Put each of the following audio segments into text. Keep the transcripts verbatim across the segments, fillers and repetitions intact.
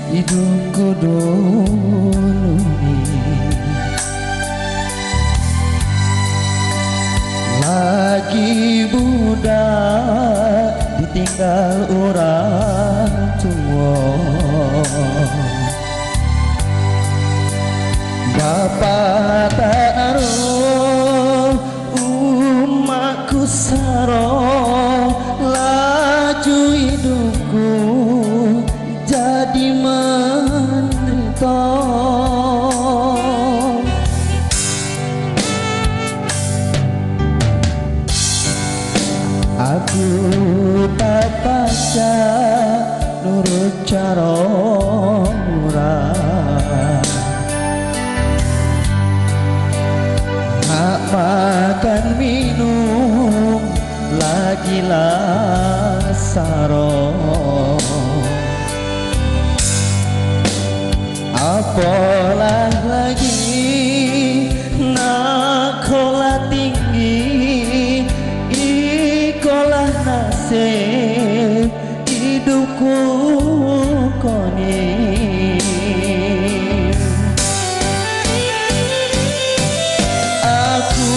hidupku dulu nih. Lagi budak ditinggal orang tua, bapak tak aruh umatku saro, laju hidupku jadi menderita. Aku tak paksa nurut cara orang, hak makan minum lagi lasaro, apalah lagi nak kolah tinggi, ikolah nasib hidupku koni. Aku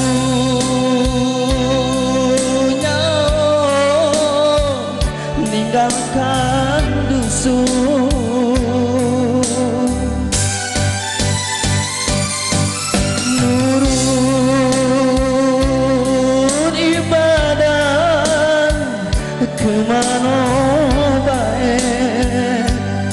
nyawa meninggalkan dusun, kemana baik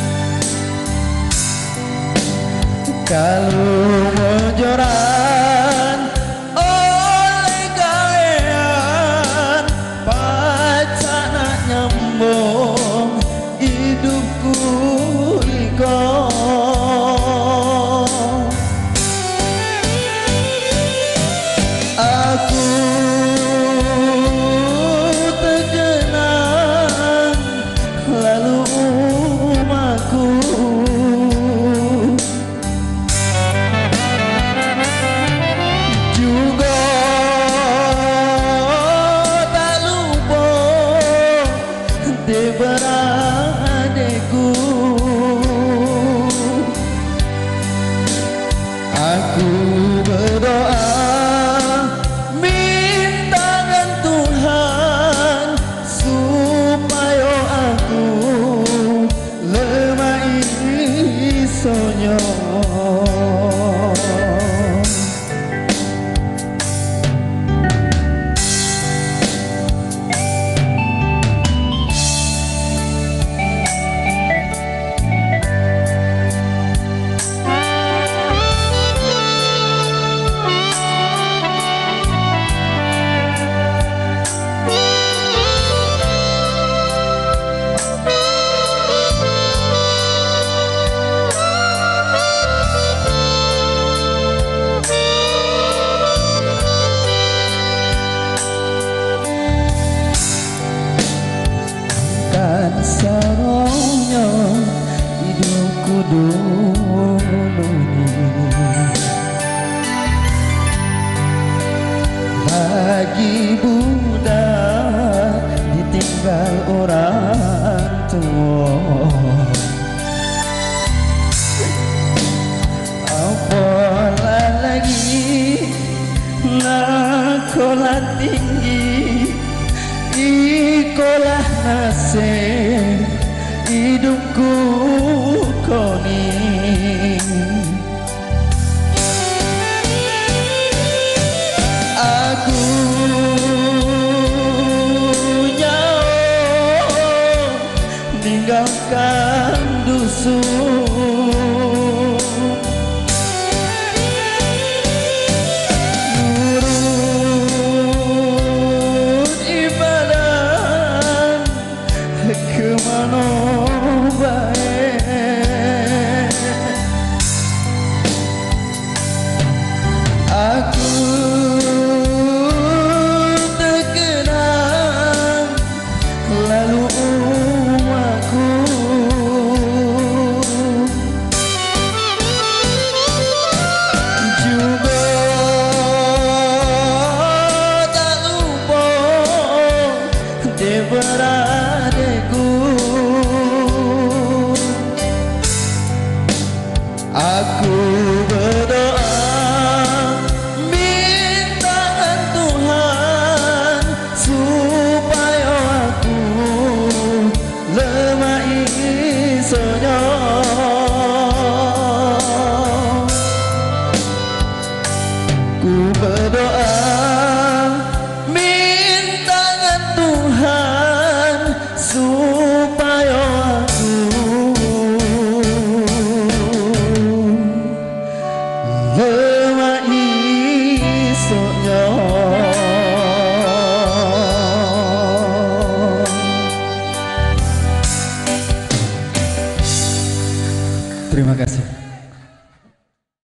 kalau mojoran oleh gawean pacar nak nyambung hidupku iko. Aku beradekku, aku berdoa minta dengan Tuhan supaya aku lemah isonyo. Saronya hidupku dulu nih, lagi budak ditinggal orang tua, apalah lagi nak kolah tinggi, ikolah nasib hidupku koni. Aku nyawa meninggalkan dusun, nurut Terima kasih.